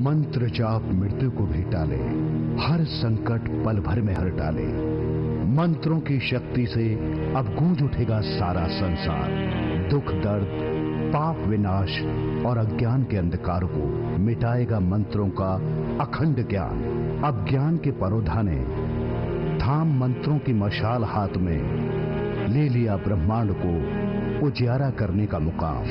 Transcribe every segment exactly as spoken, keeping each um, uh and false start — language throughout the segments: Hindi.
मंत्र जाप मृत्यु को भी टाले, हर संकट पल भर में हर टाले। मंत्रों की शक्ति से अब गूंज उठेगा सारा संसार। दुख दर्द, पाप विनाश और अज्ञान के अंधकार को मिटाएगा मंत्रों का अखंड ज्ञान। अब ज्ञान के परोधा ने थाम मंत्रों की मशाल हाथ में ले लिया ब्रह्मांड को उजियारा करने का मुकाम।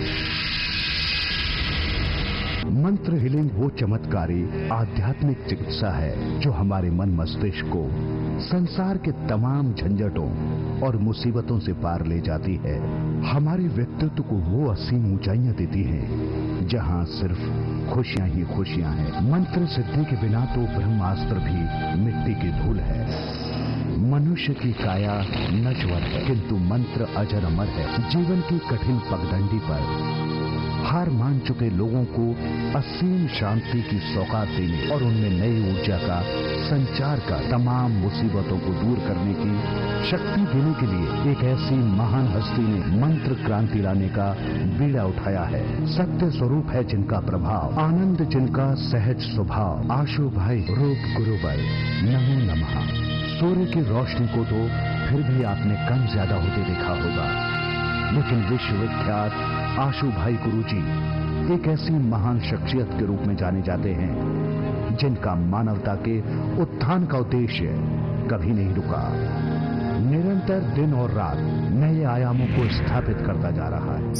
मंत्र हीलिंग वो चमत्कारी आध्यात्मिक चिकित्सा है जो हमारे मन मस्तिष्क को संसार के तमाम झंझटों और मुसीबतों से पार ले जाती है। हमारे व्यक्तित्व को वो असीम ऊंचाइयां देती है जहां सिर्फ खुशियां ही खुशियां हैं। मंत्र सिद्धि के बिना तो ब्रह्मास्त्र भी मिट्टी की धूल है। मनुष्य की काया नश्वर है किंतु मंत्र अजर अमर है। जीवन की कठिन पगडंडी पर हार मान चुके लोगों को असीम शांति की सौगात देने और उनमें नई ऊर्जा का संचार कर तमाम मुसीबतों को दूर करने की शक्ति देने के लिए एक ऐसी महान हस्ती ने मंत्र क्रांति लाने का बीड़ा उठाया है। सत्य स्वरूप है जिनका प्रभाव, आनंद जिनका सहज स्वभाव। आशु भाई रूप गुरुबल नमो नमः। सूर्य की रोशनी को तो फिर भी आपने कम ज्यादा होते देखा होगा, लेकिन विश्वविख्यात आशु भाई गुरुजी एक ऐसी महान शख्सियत के रूप में जाने जाते हैं जिनका मानवता के उत्थान का उद्देश्य कभी नहीं रुका। निरंतर दिन और रात नए आयामों को स्थापित करता जा रहा है।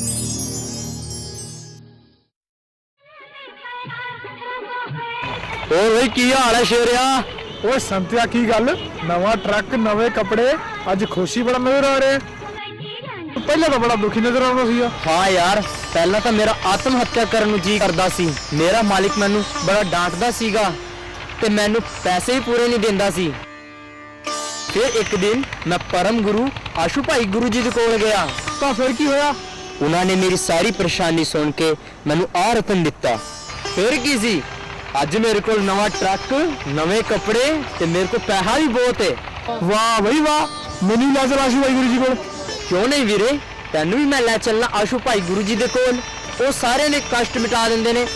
ओ भाई की हाल है शेरिया? ओ संतिया की गल, नवा ट्रक नवे कपड़े, अज खुशी बड़ा नजर आ रहे। पहले तो बड़ा दुखी नजर आ रहा सी। हाँ यार, पहला तो मेरा आत्म हत्या करने जी करदा सी। मेरा मालिक मैनू बड़ा डांटदा सीगा ते मैनू पैसे ही पूरे नहीं देंदा सी। फिर एक दिन मैं परम गुरु आशु भाई गुरु जी दे कोल गया। तो फिर की होया? उन्होंने मेरी सारी परेशानी सुन के मैनू आ रतन दिता। फिर की सी, अज मेरे को नवा ट्रक, नवे कपड़े ते मेरे को पैसा भी बहुत है। वाह भाई वाह, मैनू ले चल आशु भाई गुरु जी को। क्यों नहीं वीरे, तेन भी मैं लै चलना आशु भाई गुरु जी दे कोल। वो सारे ने कष्ट मिटा देंदे ने।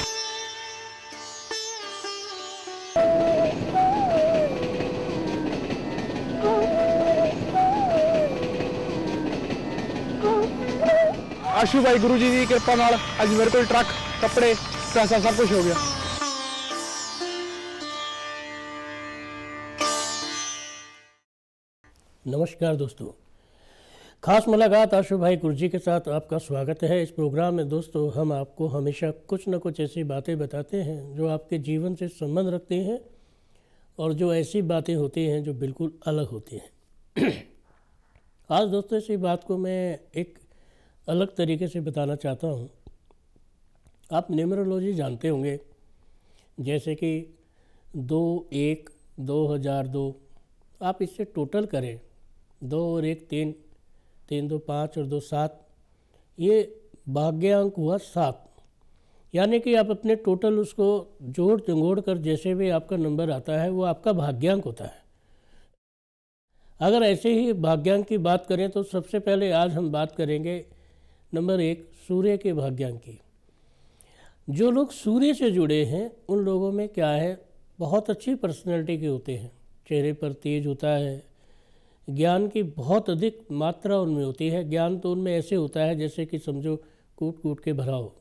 आशु भाई गुरु जी की कृपा नाल अज मेरे को ट्रक, कपड़े, पैसा सब कुछ हो गया। नमस्कार दोस्तों, खास मुलाकात आशु भाई गुरुजी के साथ आपका स्वागत है। इस प्रोग्राम में दोस्तों हम आपको हमेशा कुछ न कुछ ऐसी बातें बताते हैं जो आपके जीवन से संबंध रखती हैं और जो ऐसी बातें होती हैं जो बिल्कुल अलग होती हैं। आज दोस्तों इसी बात को मैं एक अलग तरीके से बताना चाहता हूँ। आप न्यूमरोलॉजी जानते होंगे, जैसे कि दो एक दो हज़ार दो, आप इससे टोटल करें, दो और एक तीन, तीन दो पाँच और दो सात, ये भाग्यांक हुआ सात। यानी कि आप अपने टोटल उसको जोड़ जंगोड़ कर जैसे भी आपका नंबर आता है वो आपका भाग्यांक होता है। अगर ऐसे ही भाग्यांक की बात करें तो सबसे पहले आज हम बात करेंगे नंबर एक, सूर्य के भाग्यांक की। जो लोग सूर्य से जुड़े हैं उन लोगों में क्या है, बहुत अच्छी पर्सनैलिटी के होते हैं, चेहरे पर तेज होता है, ज्ञान की बहुत अधिक मात्रा उनमें होती है। ज्ञान तो उनमें ऐसे होता है जैसे कि समझो कूट कूट के भरा हो।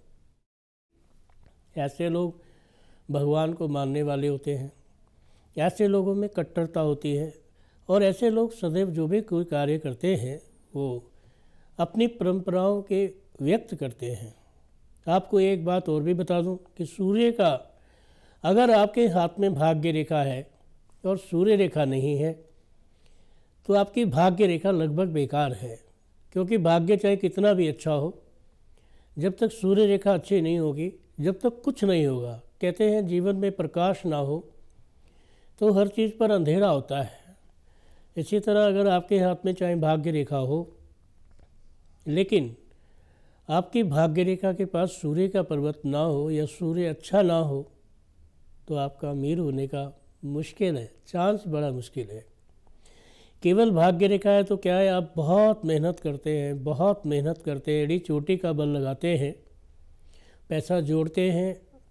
ऐसे लोग भगवान को मानने वाले होते हैं, ऐसे लोगों में कट्टरता होती है और ऐसे लोग सदैव जो भी कोई कार्य करते हैं वो अपनी परंपराओं के व्यक्त करते हैं। आपको एक बात और भी बता दूं कि सूर्य का अगर आपके हाथ में भाग्य रेखा है और सूर्य रेखा नहीं है तो आपकी भाग्य रेखा लगभग बेकार है, क्योंकि भाग्य चाहे कितना भी अच्छा हो, जब तक सूर्य रेखा अच्छी नहीं होगी, जब तक कुछ नहीं होगा। कहते हैं जीवन में प्रकाश ना हो तो हर चीज़ पर अंधेरा होता है। इसी तरह अगर आपके हाथ में चाहे भाग्य रेखा हो लेकिन आपकी भाग्य रेखा के पास सूर्य का पर्वत ना हो या सूर्य अच्छा ना हो तो आपका अमीर होने का मुश्किल है, चांस बड़ा मुश्किल है। केवल भाग्य रेखा है तो क्या है, आप बहुत मेहनत करते हैं, बहुत मेहनत करते हैं, एड़ी चोटी का बल लगाते हैं, पैसा जोड़ते हैं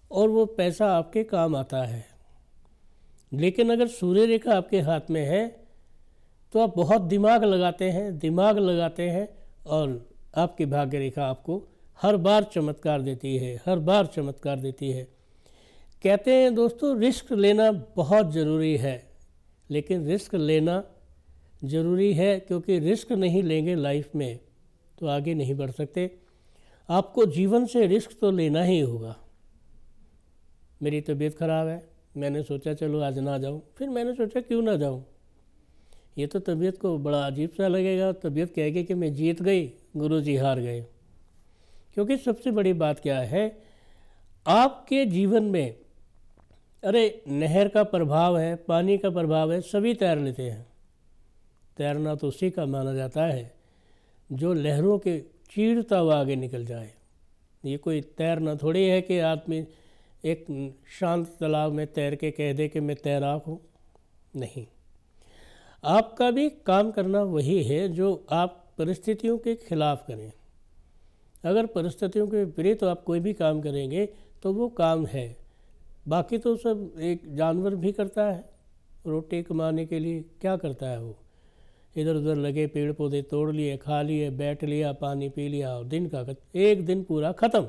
और वो पैसा आपके काम आता है। लेकिन अगर सूर्य रेखा आपके हाथ में है तो आप बहुत दिमाग लगाते हैं दिमाग लगाते हैं और आपकी भाग्य रेखा आपको हर बार चमत्कार देती है, हर बार चमत्कार देती है। कहते हैं दोस्तों, रिस्क लेना बहुत ज़रूरी है, लेकिन रिस्क लेना ज़रूरी है क्योंकि रिस्क नहीं लेंगे लाइफ में तो आगे नहीं बढ़ सकते। आपको जीवन से रिस्क तो लेना ही होगा। मेरी तबीयत ख़राब है, मैंने सोचा चलो आज ना जाऊं, फिर मैंने सोचा क्यों ना जाऊं। ये तो तबीयत को बड़ा अजीब सा लगेगा, तबीयत कहेगी कि मैं जीत गई, गुरुजी हार गए। क्योंकि सबसे बड़ी बात क्या है, आपके जीवन में अरे नहर का प्रभाव है, पानी का प्रभाव है, सभी तैर लेते हैं। तैरना तो उसी का माना जाता है जो लहरों के चीरता हुआ आगे निकल जाए। ये कोई तैरना थोड़ी है कि आदमी एक शांत तालाब में तैर के कह दे कि मैं तैराक हूँ। नहीं, आपका भी काम करना वही है जो आप परिस्थितियों के खिलाफ करें। अगर परिस्थितियों के विपरीत तो आप कोई भी काम करेंगे तो वो काम है। बाकी तो सब एक जानवर भी करता है, रोटी कमाने के लिए क्या करता है वो, इधर उधर लगे, पेड़ पौधे तोड़ लिए, खा लिए, बैठ लिया, पानी पी लिया और दिन का एक दिन पूरा ख़त्म।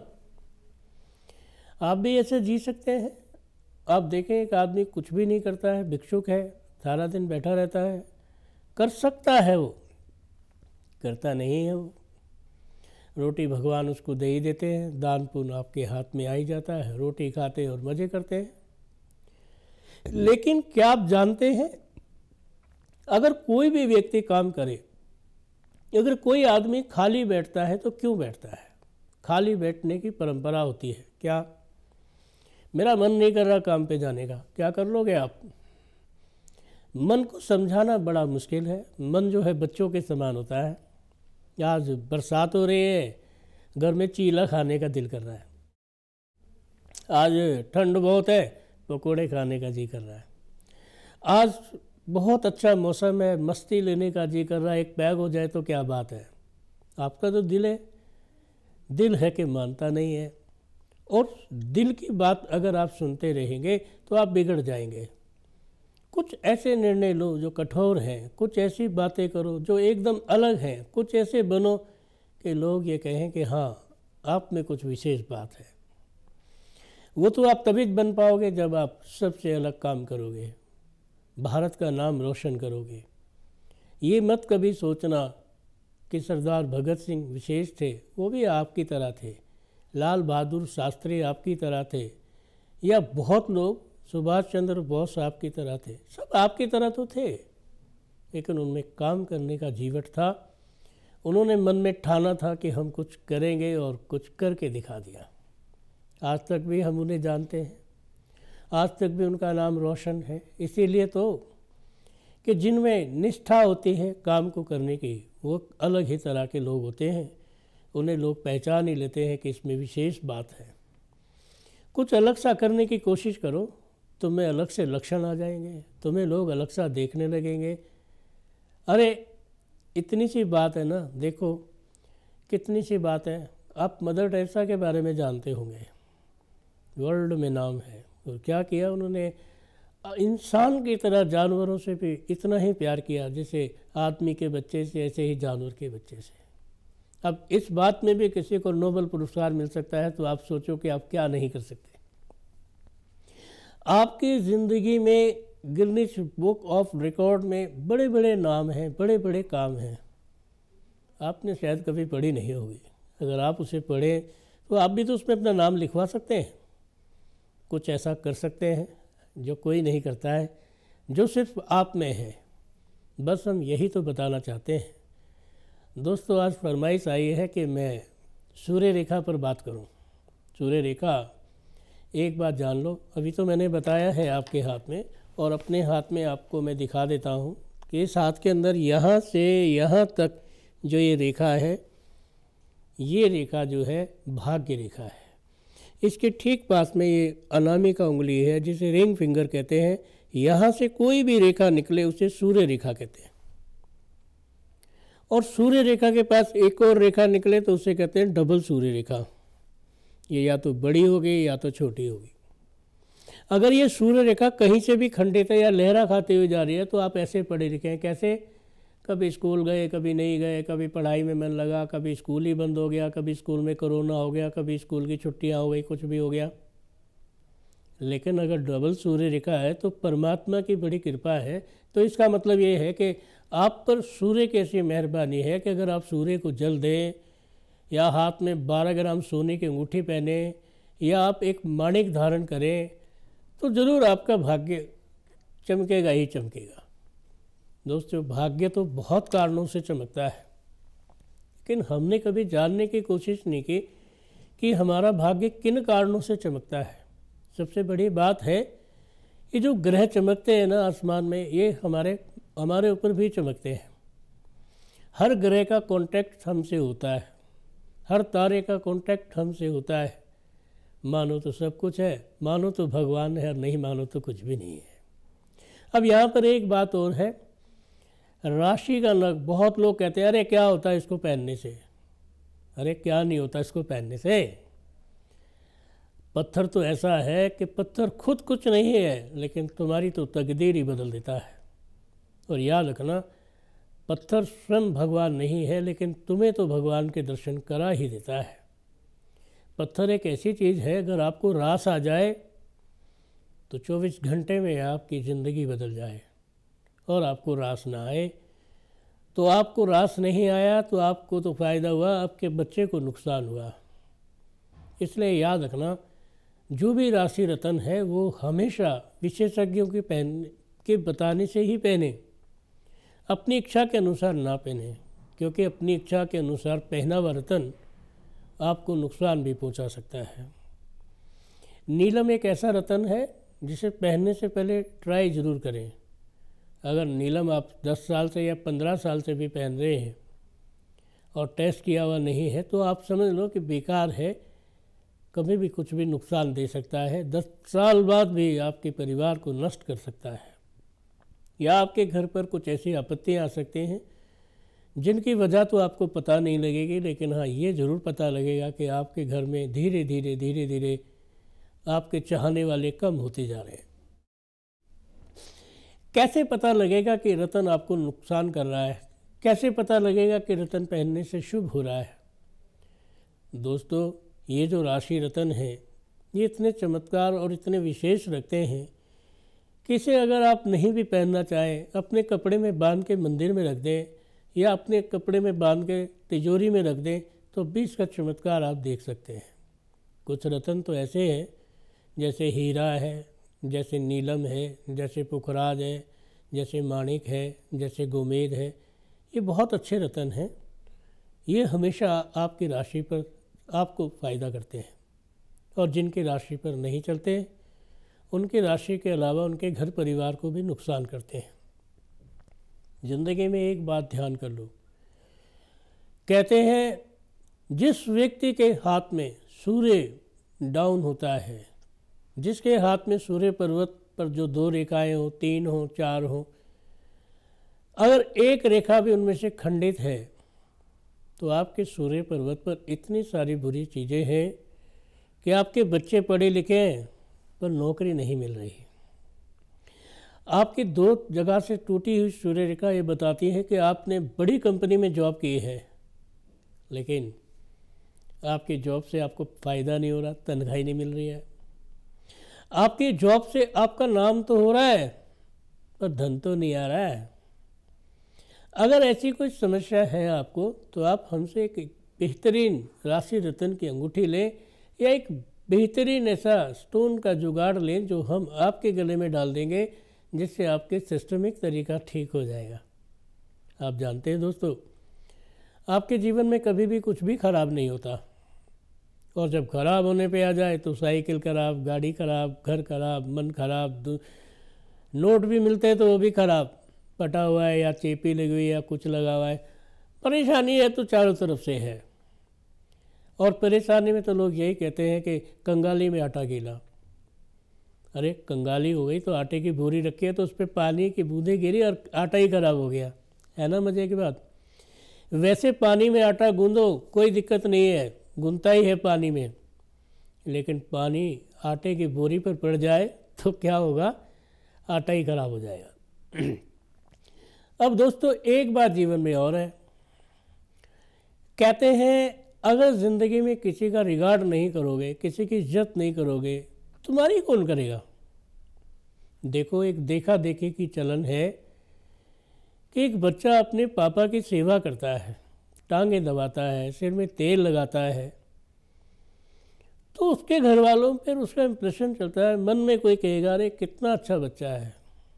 आप भी ऐसे जी सकते हैं। आप देखें, एक आदमी कुछ भी नहीं करता है, भिक्षुक है, सारा दिन बैठा रहता है, कर सकता है वो, करता नहीं है वो। रोटी भगवान उसको दे ही देते हैं, दान पुण्य आपके हाथ में आ ही जाता है, रोटी खाते और मज़े करते हैं। लेकिन क्या आप जानते हैं, अगर कोई भी व्यक्ति काम करे, अगर कोई आदमी खाली बैठता है तो क्यों बैठता है? खाली बैठने की परंपरा होती है। क्या मेरा मन नहीं कर रहा काम पे जाने का, क्या कर लोगे आप? मन को समझाना बड़ा मुश्किल है। मन जो है बच्चों के समान होता है। आज बरसात हो रही है, घर में चीला खाने का दिल कर रहा है। आज ठंड बहुत है, पकोड़े खाने का जी कर रहा है। आज बहुत अच्छा मौसम है, मस्ती लेने का जी कर रहा है, एक पैग हो जाए तो क्या बात है। आपका तो दिल है, दिल है कि मानता नहीं है। और दिल की बात अगर आप सुनते रहेंगे तो आप बिगड़ जाएंगे। कुछ ऐसे निर्णय लो जो कठोर हैं, कुछ ऐसी बातें करो जो एकदम अलग हैं, कुछ ऐसे बनो कि लोग ये कहें कि हाँ, आप में कुछ विशेष बात है। वो तो आप तभी बन पाओगे जब आप सबसे अलग काम करोगे, भारत का नाम रोशन करोगे। ये मत कभी सोचना कि सरदार भगत सिंह विशेष थे, वो भी आपकी तरह थे, लाल बहादुर शास्त्री आपकी तरह थे, या बहुत लोग सुभाष चंद्र बोस आपकी तरह थे। सब आपकी तरह तो थे, लेकिन उनमें काम करने का जीवट था। उन्होंने मन में ठाना था कि हम कुछ करेंगे और कुछ करके दिखा दिया। आज तक भी हम उन्हें जानते हैं, आज तक भी उनका नाम रोशन है। इसीलिए तो कि जिनमें निष्ठा होती है काम को करने की, वो अलग ही तरह के लोग होते हैं। उन्हें लोग पहचान ही लेते हैं कि इसमें विशेष बात है। कुछ अलग सा करने की कोशिश करो, तुम्हें अलग से लक्षण आ जाएंगे, तुम्हें लोग अलग सा देखने लगेंगे। अरे इतनी सी बात है ना, देखो कितनी सी बात है। आप मदर टेरेसा के बारे में जानते होंगे, वर्ल्ड में नाम है। और क्या किया उन्होंने, इंसान की तरह जानवरों से भी इतना ही प्यार किया जैसे आदमी के बच्चे से, ऐसे ही जानवर के बच्चे से। अब इस बात में भी किसी को नोबेल पुरस्कार मिल सकता है, तो आप सोचो कि आप क्या नहीं कर सकते। आपकी ज़िंदगी में गिनीज बुक ऑफ रिकॉर्ड में बड़े बड़े नाम हैं, बड़े बड़े काम हैं। आपने शायद कभी पढ़ी नहीं होगी। अगर आप उसे पढ़ें तो आप भी तो उसमें अपना नाम लिखवा सकते हैं। कुछ ऐसा कर सकते हैं जो कोई नहीं करता है, जो सिर्फ आप में है। बस हम यही तो बताना चाहते हैं। दोस्तों, आज फरमाइश आई है कि मैं सूर्य रेखा पर बात करूं। सूर्य रेखा एक बात जान लो, अभी तो मैंने बताया है आपके हाथ में, और अपने हाथ में आपको मैं दिखा देता हूं कि इस हाथ के अंदर यहाँ से यहाँ तक जो ये रेखा है, ये रेखा जो है भाग्य रेखा है। इसके ठीक पास में ये अनामिका उंगली है जिसे रिंग फिंगर कहते हैं। यहाँ से कोई भी रेखा निकले उसे सूर्य रेखा कहते हैं, और सूर्य रेखा के पास एक और रेखा निकले तो उसे कहते हैं डबल सूर्य रेखा। ये या तो बड़ी होगी या तो छोटी होगी। अगर ये सूर्य रेखा कहीं से भी खंडित है या लहरा खाते हुए जा रही है तो आप ऐसे पढ़े लिखे हैं। कैसे? कभी स्कूल गए, कभी नहीं गए, कभी पढ़ाई में मन लगा, कभी स्कूल ही बंद हो गया, कभी स्कूल में कोरोना हो गया, कभी स्कूल की छुट्टियां हो गई, कुछ भी हो गया। लेकिन अगर डबल सूर्य रेखा है तो परमात्मा की बड़ी कृपा है। तो इसका मतलब ये है कि आप पर सूर्य की ऐसी मेहरबानी है कि अगर आप सूर्य को जल दें या हाथ में बारह ग्राम सोने की अंगूठी पहने या आप एक माणिक धारण करें तो ज़रूर आपका भाग्य चमकेगा ही चमकेगा। दोस्तों, भाग्य तो बहुत कारणों से चमकता है, लेकिन हमने कभी जानने की कोशिश नहीं की कि हमारा भाग्य किन कारणों से चमकता है। सबसे बड़ी बात है ये जो ग्रह चमकते हैं ना आसमान में, ये हमारे हमारे ऊपर भी चमकते हैं। हर ग्रह का कांटेक्ट हमसे होता है, हर तारे का कांटेक्ट हमसे होता है। मानो तो सब कुछ है, मानो तो भगवान है, और नहीं मानो तो कुछ भी नहीं है। अब यहाँ पर एक बात और है, राशि का नग। बहुत लोग कहते हैं अरे क्या होता है इसको पहनने से। अरे क्या नहीं होता इसको पहनने से। पत्थर तो ऐसा है कि पत्थर खुद कुछ नहीं है, लेकिन तुम्हारी तो तकदीर ही बदल देता है। और याद रखना, पत्थर स्वयं भगवान नहीं है, लेकिन तुम्हें तो भगवान के दर्शन करा ही देता है। पत्थर एक ऐसी चीज़ है, अगर आपको रास आ जाए तो चौबीस घंटे में आपकी ज़िंदगी बदल जाए, और आपको रास ना आए तो आपको रास नहीं आया तो आपको तो फ़ायदा हुआ, आपके बच्चे को नुकसान हुआ। इसलिए याद रखना, जो भी राशि रतन है वो हमेशा विशेषज्ञों के पहन के बताने से ही पहने, अपनी इच्छा के अनुसार ना पहने, क्योंकि अपनी इच्छा के अनुसार पहना हुआ रतन आपको नुकसान भी पहुंचा सकता है। नीलम एक ऐसा रतन है जिसे पहनने से पहले ट्राई ज़रूर करें। अगर नीलम आप दस साल से या पंद्रह साल से भी पहन रहे हैं और टेस्ट किया हुआ नहीं है तो आप समझ लो कि बेकार है, कभी भी कुछ भी नुकसान दे सकता है। दस साल बाद भी आपके परिवार को नष्ट कर सकता है, या आपके घर पर कुछ ऐसी आपत्तियाँ आ सकती हैं जिनकी वजह तो आपको पता नहीं लगेगी, लेकिन हाँ ये ज़रूर पता लगेगा कि आपके घर में धीरे धीरे धीरे धीरे आपके चाहने वाले कम होते जा रहे हैं। कैसे पता लगेगा कि रतन आपको नुकसान कर रहा है? कैसे पता लगेगा कि रतन पहनने से शुभ हो रहा है? दोस्तों, ये जो राशि रतन है ये इतने चमत्कार और इतने विशेष रखते हैं कि इसे अगर आप नहीं भी पहनना चाहें, अपने कपड़े में बांध के मंदिर में रख दें या अपने कपड़े में बांध के तिजोरी में रख दें तो भी इसका चमत्कार आप देख सकते हैं। कुछ रतन तो ऐसे हैं जैसे हीरा है, जैसे नीलम है, जैसे पुखराज है, जैसे माणिक है, जैसे गोमेद है। ये बहुत अच्छे रतन हैं। ये हमेशा आपकी राशि पर आपको फ़ायदा करते हैं, और जिनकी राशि पर नहीं चलते उनकी राशि के अलावा उनके घर परिवार को भी नुकसान करते हैं। ज़िंदगी में एक बात ध्यान कर लो, कहते हैं जिस व्यक्ति के हाथ में सूर्य डाउन होता है, जिसके हाथ में सूर्य पर्वत पर जो दो रेखाएं हो, तीन हो, चार हो, अगर एक रेखा भी उनमें से खंडित है तो आपके सूर्य पर्वत पर इतनी सारी बुरी चीज़ें हैं कि आपके बच्चे पढ़े लिखे हैं पर नौकरी नहीं मिल रही। आपकी दो जगह से टूटी हुई सूर्य रेखा ये बताती है कि आपने बड़ी कंपनी में जॉब की है, लेकिन आपकी जॉब से आपको फ़ायदा नहीं हो रहा, तनख्वाही नहीं मिल रही है। आपकी जॉब से आपका नाम तो हो रहा है पर धन तो नहीं आ रहा है। अगर ऐसी कोई समस्या है आपको तो आप हमसे एक बेहतरीन राशि रतन की अंगूठी लें या एक बेहतरीन ऐसा स्टोन का जुगाड़ लें जो हम आपके गले में डाल देंगे, जिससे आपके सिस्टमिक तरीका ठीक हो जाएगा। आप जानते हैं दोस्तों, आपके जीवन में कभी भी कुछ भी खराब नहीं होता, और जब खराब होने पे आ जाए तो साइकिल खराब, गाड़ी खराब, घर खराब, मन खराब, नोट भी मिलते हैं तो वो भी खराब, पटा हुआ है या चेपी लगी हुई है या कुछ लगा हुआ है। परेशानी है तो चारों तरफ से है, और परेशानी में तो लोग यही कहते हैं कि कंगाली में आटा गीला। अरे कंगाली हो गई तो आटे की बोरी रखी है तो उस पर पानी की बूंदें गिरी और आटा ही खराब हो गया, है ना मज़े की बात। वैसे पानी में आटा गूंदो कोई दिक्कत नहीं है, गुनता ही है पानी में, लेकिन पानी आटे की बोरी पर पड़ जाए तो क्या होगा, आटा ही खराब हो जाएगा। अब दोस्तों एक बात जीवन में और है, कहते हैं अगर ज़िंदगी में किसी का रिगार्ड नहीं करोगे, किसी की इज्जत नहीं करोगे, तुम्हारी कौन करेगा। देखो एक देखा देखी की चलन है कि एक बच्चा अपने पापा की सेवा करता है, टांगे दबाता है, सिर में तेल लगाता है, तो उसके घर वालों पर उसका इम्प्रेशन चलता है, मन में कोई कहेगा अरे कितना अच्छा बच्चा है,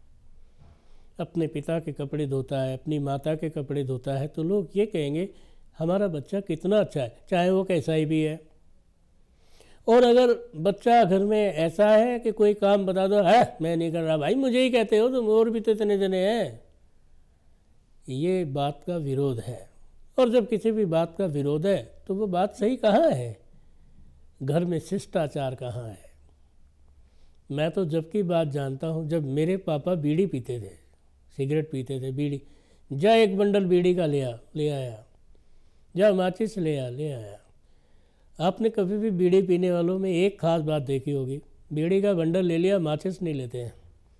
अपने पिता के कपड़े धोता है, अपनी माता के कपड़े धोता है, तो लोग ये कहेंगे हमारा बच्चा कितना अच्छा है, चाहे वो कैसा ही भी है। और अगर बच्चा घर में ऐसा है कि कोई काम बता दो, है मैं नहीं कर रहा, भाई मुझे ही कहते हो तुम, और भी तो इतने जने हैं, ये बात का विरोध है। और जब किसी भी बात का विरोध है तो वो बात सही कहाँ है, घर में शिष्टाचार कहाँ है। मैं तो जब की बात जानता हूँ, जब मेरे पापा बीड़ी पीते थे, सिगरेट पीते थे, बीड़ी, जा एक बंडल बीड़ी का ले आ ले आया, जा माचिस ले आ ले आया। आपने कभी भी बीड़ी पीने वालों में एक खास बात देखी होगी, बीड़ी का बंडल ले लिया, माचिस नहीं लेते हैं।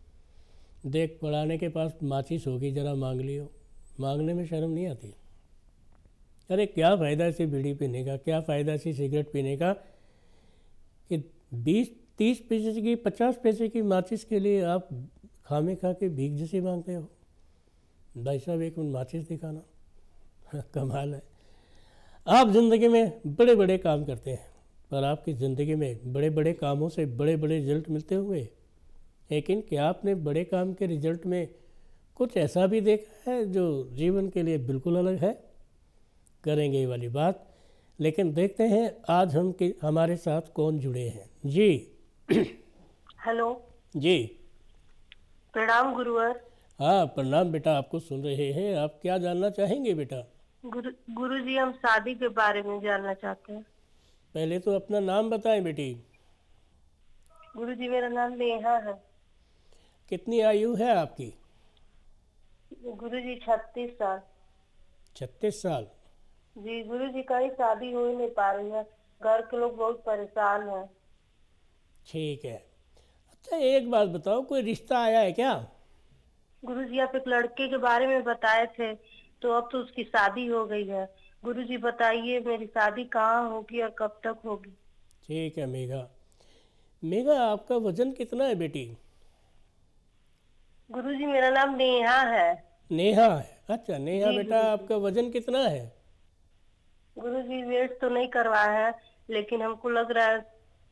देख पढ़ाने के पास माचिस होगी, जरा मांग लियो, मांगने में शर्म नहीं आती। अरे क्या फ़ायदा इसे बीड़ी पीने का, क्या फ़ायदा इसे सिगरेट पीने का कि बीस तीस पैसे की पचास पैसे की माचिस के लिए आप खामे खा के भीख जैसे मांगते हो। भाई साहब एक मिनट माचिस दिखाना, कमाल है। आप ज़िंदगी में बड़े बड़े काम करते हैं, पर आपकी ज़िंदगी में बड़े बड़े कामों से बड़े बड़े रिजल्ट मिलते हुए, लेकिन क्या आपने बड़े काम के रिजल्ट में कुछ ऐसा भी देखा है जो जीवन के लिए बिल्कुल अलग है। करेंगे ये वाली बात, लेकिन देखते हैं आज हम कि हमारे साथ कौन जुड़े हैं। जी हेलो जी, प्रणाम गुरुवर। हाँ प्रणाम बेटा, आपको सुन रहे हैं। आप क्या जानना चाहेंगे बेटा? गुरु गुरुजी हम शादी के बारे में जानना चाहते हैं। पहले तो अपना नाम बताएं बेटी। गुरुजी मेरा नाम नेहा है। कितनी आयु है आपकी? गुरुजी छत्तीस साल। छत्तीस साल। जी गुरुजी, कहीं शादी हो ही नहीं पा रही है, घर के लोग बहुत परेशान हैं। ठीक है। अच्छा एक बात बताओ, कोई रिश्ता आया है क्या? गुरुजी आप एक लड़के के बारे में बताए थे, तो अब तो उसकी शादी हो गई है। गुरुजी बताइए मेरी शादी कहाँ होगी और कब तक होगी? ठीक है मेघा। मेघा आपका वजन कितना है बेटी? गुरुजी मेरा नाम नेहा है। नेहा है। अच्छा नेहा जी, बेटा, गुरुजी। आपका वजन कितना है? गुरुजी वेट तो नहीं करवाया है, लेकिन हमको लग रहा है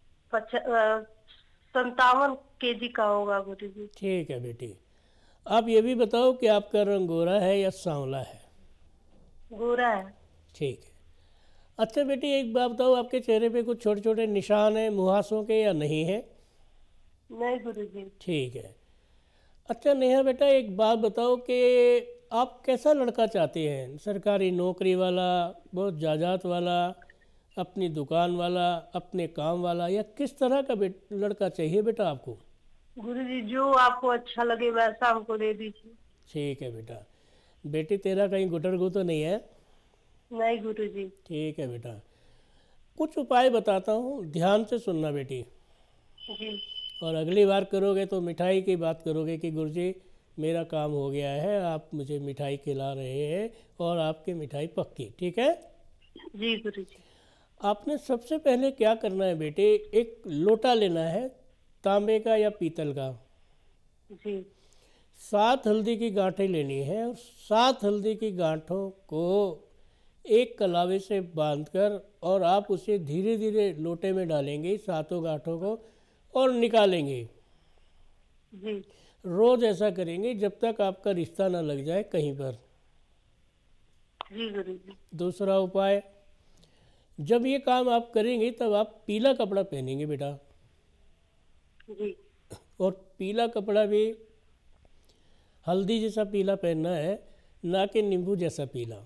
संतावन के जी का होगा गुरुजी। ठीक है बेटी। आप ये भी बताओ कि आपका रंग गोरा है या सांवला है? गोरा है। ठीक है। अच्छा बेटी एक बात बताओ, आपके चेहरे पे कुछ छोटे छोटे निशान हैं मुहासों के या नहीं है? नहीं गुरुजी। ठीक है। अच्छा नेहा बेटा एक बात बताओ कि आप कैसा लड़का चाहते हैं? सरकारी नौकरी वाला, बहुत जायदाद वाला, अपनी दुकान वाला, अपने काम वाला, या किस तरह का लड़का चाहिए बेटा आपको? गुरुजी जो आपको अच्छा लगे वैसा हमको दे दीजिए। ठीक है बेटा। बेटी तेरा कहीं गुटर गु तो नहीं है? नहीं गुरुजी। ठीक है बेटा। कुछ उपाय बताता हूँ, ध्यान से सुनना बेटी। जी। और अगली बार करोगे तो मिठाई की बात करोगे कि गुरुजी मेरा काम हो गया है, आप मुझे मिठाई खिला रहे हैं और आपकी मिठाई पक्की। ठीक है जी गुरुजी। आपने सबसे पहले क्या करना है बेटे, एक लोटा लेना है, तांबे का या पीतल का। जी। सात हल्दी की गांठें लेनी है और सात हल्दी की गांठों को एक कलावे से बांधकर, और आप उसे धीरे धीरे लोटे में डालेंगे सातों गांठों को और निकालेंगे। जी। रोज ऐसा करेंगे जब तक आपका रिश्ता ना लग जाए कहीं पर। जी गुरुजी। दूसरा उपाय, जब ये काम आप करेंगे तब आप पीला कपड़ा पहनेंगे बेटा। जी। और पीला कपड़ा भी हल्दी जैसा पीला पहनना है, ना कि नींबू जैसा पीला।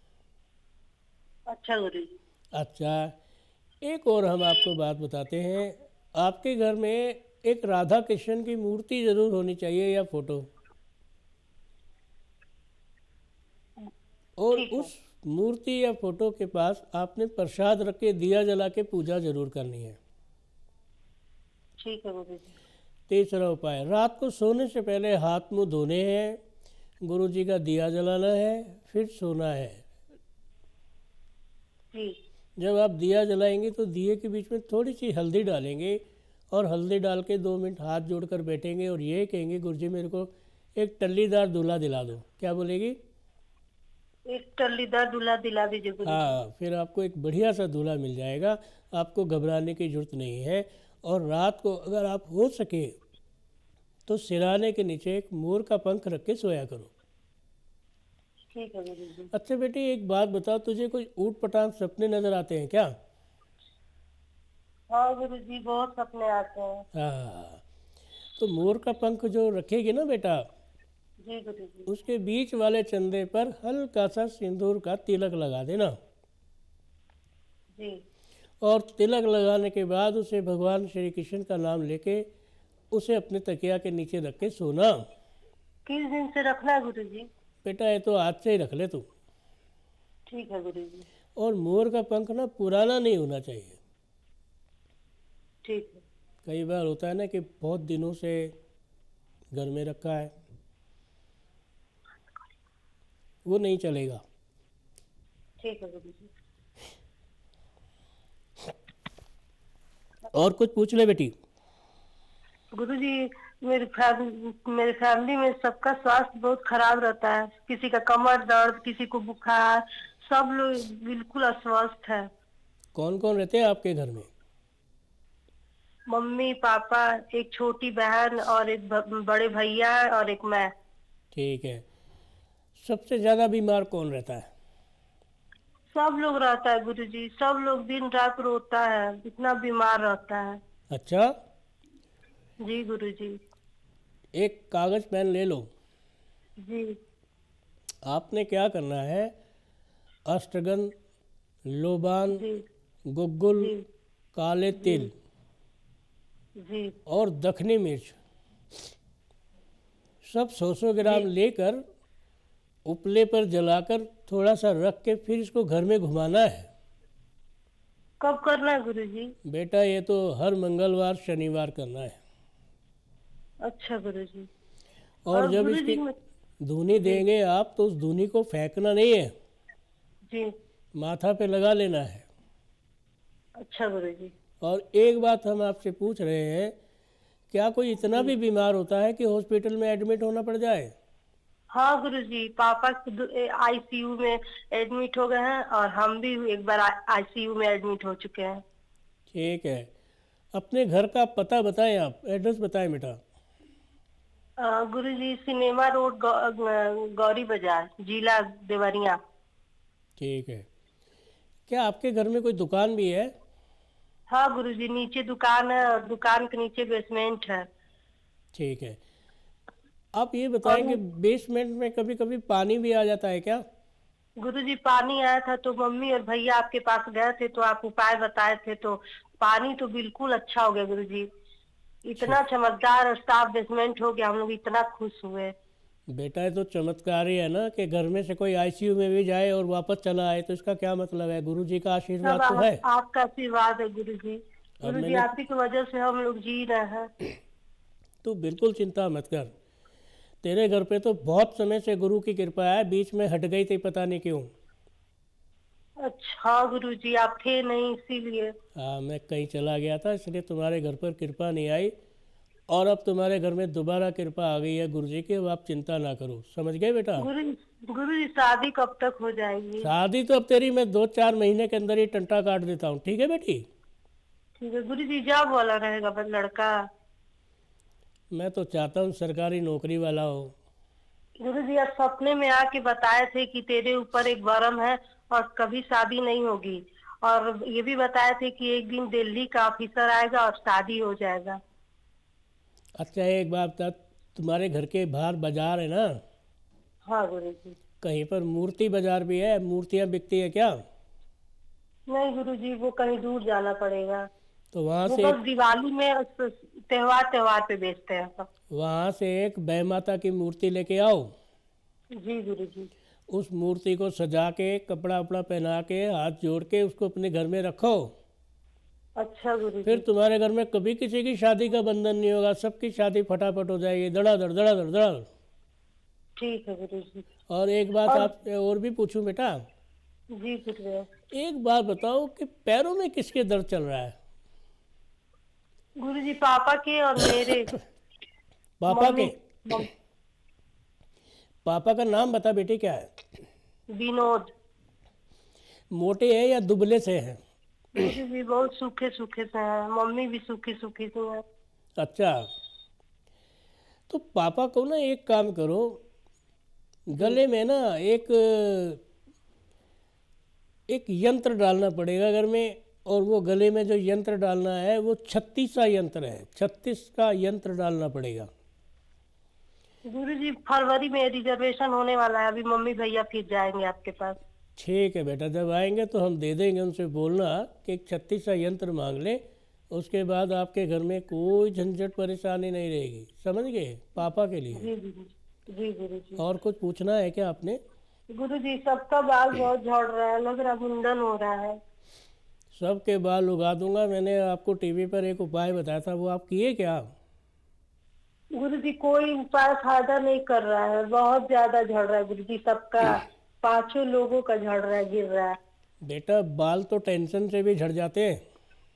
अच्छा गुरुजी। अच्छा एक और हम आपको बात बताते हैं, आपके घर में एक राधा कृष्ण की मूर्ति जरूर होनी चाहिए या फोटो, और उस मूर्ति या फोटो के पास आपने प्रसाद रख के दिया जला के पूजा जरूर करनी है। ठीक है गुरु जी। तीसरा उपाय, रात को सोने से पहले हाथ मुंह धोने हैं, गुरु जी का दिया जलाना है, फिर सोना है। जी जब आप दिया जलाएंगे तो दिए के बीच में थोड़ी सी हल्दी डालेंगे और हल्दी डाल के दो मिनट हाथ जोड़कर बैठेंगे और ये कहेंगे, गुरु जी मेरे को एक टल्लीदार दूल्हा दिला दो। क्या बोलेगी? एक टल्लीदार दूल्हा दिला दीजिए गुरु जी। हाँ, फिर आपको एक बढ़िया सा दूल्हा मिल जाएगा, आपको घबराने की जरूरत नहीं है। और रात को अगर आप हो सके तो सिरहाने के नीचे एक मोर का पंख रख के सोया करो। ठीक है गुरु जी। अच्छा बेटी, एक बात बताओ, तुझे कोई ऊट पटांग सपने नजर आते हैं क्या? हाँ गुरु जी, बहुत सपने आते हैं। हाँ, तो मोर का पंख जो रखेगी ना बेटा, जी गुरु जी। उसके बीच वाले चंदे पर हल्का सा सिंदूर का तिलक लगा देना। जी और तिलक लगाने के बाद उसे भगवान श्री कृष्ण का नाम लेके उसे अपने तकिया के नीचे रख के सोना। किस दिन से रखना है गुरु जी? बेटा ये तो आज से ही रख ले तू। ठीक है गुरु जी। और मोर का पंख ना पुराना नहीं होना चाहिए। ठीक है। कई बार होता है ना कि बहुत दिनों से घर में रखा है, वो नहीं चलेगा। ठीक है गुरु जी। और कुछ पूछ ले बेटी। गुरु जी, मेरी फैमिली मेरी फैमिली में सबका स्वास्थ्य बहुत खराब रहता है। किसी का कमर दर्द, किसी को बुखार, सब लोग बिल्कुल अस्वस्थ है। कौन कौन रहते हैं आपके घर में? मम्मी पापा, एक छोटी बहन और एक ब- बड़े भैया और एक मैं। ठीक है। सबसे ज़्यादा बीमार कौन रहता है? सब लोग रहता है गुरु जी, सब लोग दिन रात रोता है, इतना बीमार रहता है। अच्छा, जी गुरु जी। एक कागज़ पेन ले लो। जी आपने क्या करना है, अष्टगंध, लोबान, जी गुग्गुल, जी काले तिल जी और दखनी मिर्च सब सौ सौ ग्राम लेकर उपले पर जलाकर थोड़ा सा रख के फिर इसको घर में घुमाना है। कब करना है गुरु जी? बेटा ये तो हर मंगलवार शनिवार करना है। अच्छा गुरु जी। और, और जब गुरु इसकी जी मैं- धुनी देंगे आप तो उस धुनी को फेंकना नहीं है, जी माथा पे लगा लेना है। अच्छा गुरु जी। और एक बात हम आपसे पूछ रहे हैं, क्या कोई इतना भी बीमार होता है कि हॉस्पिटल में एडमिट होना पड़ जाए? हाँ गुरु जी, पापा आईसीयू में एडमिट हो गए हैं और हम भी एक बार आईसीयू में एडमिट हो चुके हैं। ठीक है। अपने घर का पता बताएं, आप एड्रेस बताएं बेटा। अ, गुरु जी, सिनेमा रोड, गौ, ग- गौरी बाजार, जिला देवरिया। ठीक है। क्या आपके घर में कोई दुकान भी है? हाँ गुरु जी, नीचे दुकान है और दुकान के नीचे बेसमेंट है। ठीक है। आप ये बताएं कि बेसमेंट में कभी कभी पानी भी आ जाता है क्या? गुरु जी, पानी आया था तो मम्मी और भैया आपके पास गए थे तो आप उपाय बताए थे, तो पानी तो बिल्कुल अच्छा हो गया गुरु जी। इतना चमकदार और साफ बेसमेंट हो गया, हम लोग इतना खुश हुए। बेटा ये तो चमत्कार ही है ना कि घर में से कोई आईसीयू में भी जाए और वापस चला आए, तो इसका क्या मतलब है? गुरु जी का सब आशीर्वाद तो आप, है। आपका आशीर्वाद है गुरु जी। गुरु जी, मैंने- आप ही की वजह से हम लोग जी रहे हैं। तू बिल्कुल चिंता मत कर, तेरे घर पे तो बहुत समय से गुरु की कृपा है, बीच में हट गई थी पता नहीं क्यों। अच्छा हाँ गुरु जी, आप थे नहीं इसीलिए। हाँ, मैं कहीं चला गया था इसलिए तुम्हारे घर पर कृपा नहीं आई, और अब तुम्हारे घर में दोबारा कृपा आ गई है गुरु जी की। अब आप चिंता ना करो, समझ गए बेटा? गुरु गुरु जी, शादी कब तक हो जाएगी? शादी तो अब तेरी मैं दो चार महीने के अंदर ही टंटा काट देता हूँ, ठीक है बेटी? ठीक है गुरु जी। जॉब वाला रहेगा बस लड़का? मैं तो चाहता हूँ सरकारी नौकरी वाला हो। गुरु जी, आप सपने में आके बताए थे कि तेरे ऊपर एक वरम है और कभी शादी नहीं होगी, और ये भी बताए थे कि एक दिन दिल्ली का ऑफिसर आएगा और शादी हो जाएगा। अच्छा एक बात बता, तुम्हारे घर के बाहर बाजार है ना, हाँ गुरु जी। कहीं पर मूर्ति बाजार भी है? मूर्तियाँ बिकती है क्या? नहीं गुरु जी, वो कहीं दूर जाना पड़ेगा। तो वहाँ वो से बस दिवाली में त्योहार त्योहार पे बेचते हैं सब। वहाँ से एक बै माता की मूर्ति लेके आओ। जी गुरु जी। उस मूर्ति को सजा के कपड़ा उपड़ा पहना के हाथ जोड़ के उसको अपने घर में रखो। अच्छा गुरु जी। फिर तुम्हारे घर में कभी किसी की शादी का बंधन नहीं होगा, सबकी शादी फटाफट हो जाएगी, धड़ाधड़ धड़ाधड़ धड़ाधड़। ठीक है गुरु जी। और एक बात और- आपसे और भी पूछूं बेटा, जी गुरुदेव। एक बात बताओ कि पैरों में किसके दर्द चल रहा है? गुरु जी पापा के और मेरे। पापा मम्मी- के? मम- पापा का नाम बता बेटी, क्या है? विनोद। मोटे हैं या दुबले से हैं? गुरु जी बहुत सूखे सूखे से हैं, मम्मी भी सूखी सूखी से हैं। अच्छा, तो पापा को ना एक काम करो, गले में ना एक एक यंत्र डालना पड़ेगा घर में, और वो गले में जो यंत्र डालना है वो छत्तीसा यंत्र है, छत्तीस का यंत्र डालना पड़ेगा। गुरु जी फरवरी में रिजर्वेशन होने वाला है, अभी मम्मी भैया फिर जाएंगे आपके पास। ठीक है बेटा, जब आएंगे तो हम दे देंगे, उनसे बोलना कि एक छत्तीसा यंत्र मांग ले, उसके बाद आपके घर में कोई झंझट परेशानी नहीं रहेगी, समझ गए? पापा के लिए। जी गुरु जी। जी गुरु जी। और कुछ पूछना है क्या आपने? गुरु जी सबका बाल बहुत झड़ रहा है, लग रहा मुंडन हो रहा है। सबके बाल उगा दूंगा। मैंने आपको टीवी पर एक उपाय बताया था, वो आप किए क्या? गुरु जी कोई उपाय फायदा नहीं कर रहा है, बहुत ज्यादा झड़ रहा है गुरु जी, सबका पांचों लोगों का झड़ रहा है, गिर रहा है। बेटा बाल तो टेंशन से भी झड़ जाते हैं,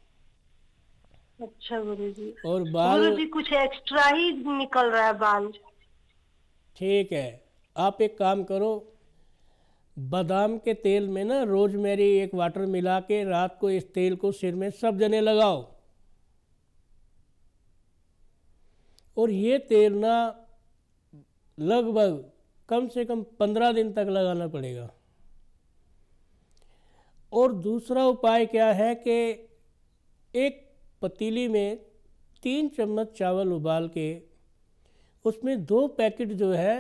अच्छा गुरु जी। और बाल गुरु जी कुछ एक्स्ट्रा ही निकल रहा है बाल। ठीक है, आप एक काम करो, बादाम के तेल में ना रोजमेरी एक वाटर मिला के रात को इस तेल को सिर में सब जने लगाओ, और ये तेल ना लगभग कम से कम पंद्रह दिन तक लगाना पड़ेगा। और दूसरा उपाय क्या है कि एक पतीली में तीन चम्मच चावल उबाल के उसमें दो पैकेट जो है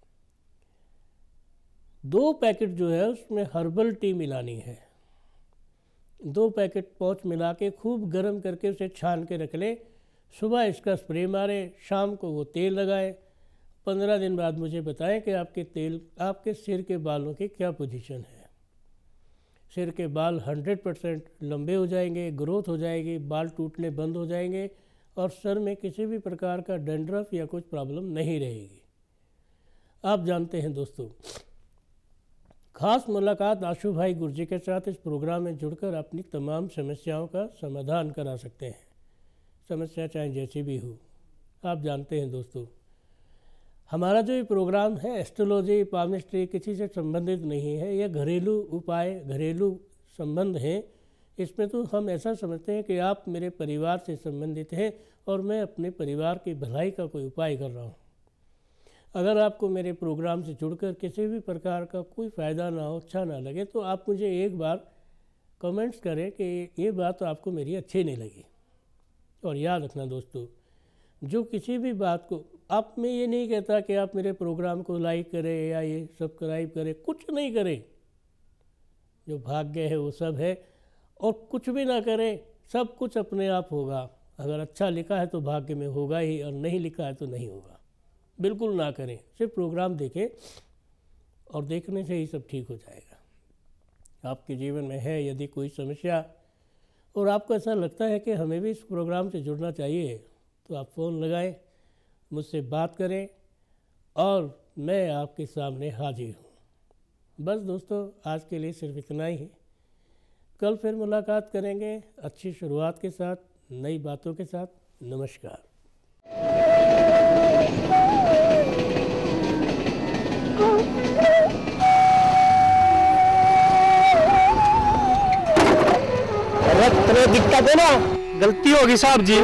दो पैकेट जो है उसमें हर्बल टी मिलानी है। दो पैकेट पाउच मिला के खूब गर्म करके उसे छान के रख ले, सुबह इसका स्प्रे मारे, शाम को वो तेल लगाए। पंद्रह दिन बाद मुझे बताएं कि आपके तेल आपके सिर के बालों की क्या पोजीशन है। सिर के बाल हंड्रेड परसेंट लंबे हो जाएंगे, ग्रोथ हो जाएगी, बाल टूटने बंद हो जाएंगे, और सर में किसी भी प्रकार का डैंड्रफ या कुछ प्रॉब्लम नहीं रहेगी। आप जानते हैं दोस्तों, खास मुलाकात आशु भाई गुरजी के साथ इस प्रोग्राम में जुड़कर अपनी तमाम समस्याओं का समाधान करा सकते हैं, समस्या चाहे जैसी भी हो। आप जानते हैं दोस्तों, हमारा जो ये प्रोग्राम है एस्ट्रोलॉजी पामिस्ट्री किसी से संबंधित नहीं है, यह घरेलू उपाय घरेलू संबंध हैं। इसमें तो हम ऐसा समझते हैं कि आप मेरे परिवार से संबंधित हैं और मैं अपने परिवार की भलाई का कोई उपाय कर रहा हूँ। अगर आपको मेरे प्रोग्राम से जुड़कर किसी भी प्रकार का कोई फ़ायदा ना हो, अच्छा ना लगे, तो आप मुझे एक बार कमेंट्स करें कि ये बात तो आपको मेरी अच्छी नहीं लगी। और याद रखना दोस्तों, जो किसी भी बात को, आप मैं ये नहीं कहता कि आप मेरे प्रोग्राम को लाइक करें या ये सब्सक्राइब करें, कुछ नहीं करें, जो भाग्य है वो सब है, और कुछ भी ना करें, सब कुछ अपने आप होगा। अगर अच्छा लिखा है तो भाग्य में होगा ही, और नहीं लिखा है तो नहीं होगा। बिल्कुल ना करें, सिर्फ प्रोग्राम देखें, और देखने से ही सब ठीक हो जाएगा। आपके जीवन में है यदि कोई समस्या और आपको ऐसा लगता है कि हमें भी इस प्रोग्राम से जुड़ना चाहिए, तो आप फ़ोन लगाएं, मुझसे बात करें, और मैं आपके सामने हाजिर हूँ। बस दोस्तों, आज के लिए सिर्फ इतना ही। कल फिर मुलाकात करेंगे अच्छी शुरुआत के साथ, नई बातों के साथ। नमस्कार। अरे तुम्हें दिक्कत है ना, गलती होगी साहब जी।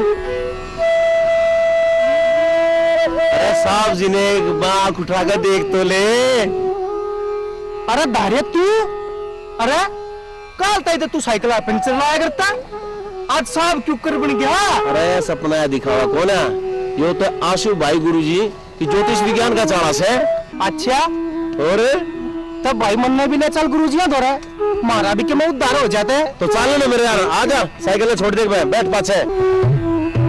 अरे साहब जी ने एक बार उठा कर देख तो ले। अरे धारे तू, अरे कल तक तू साइकिल पंचर लाया करता, आज साहब क्यों कर बन गया? अरे सपना दिखावा कौन है? यो तो आशु भाई गुरुजी की ज्योतिष विज्ञान का चाणस है। अच्छा, और तब भाई मन में भी ले चल गुरु जी दौरा, हमारा भी क्या उद्धार हो जाते हैं। तो चाल ना मेरे यार, आ जा साइकिल छोड़ दे, बैठ पाछे।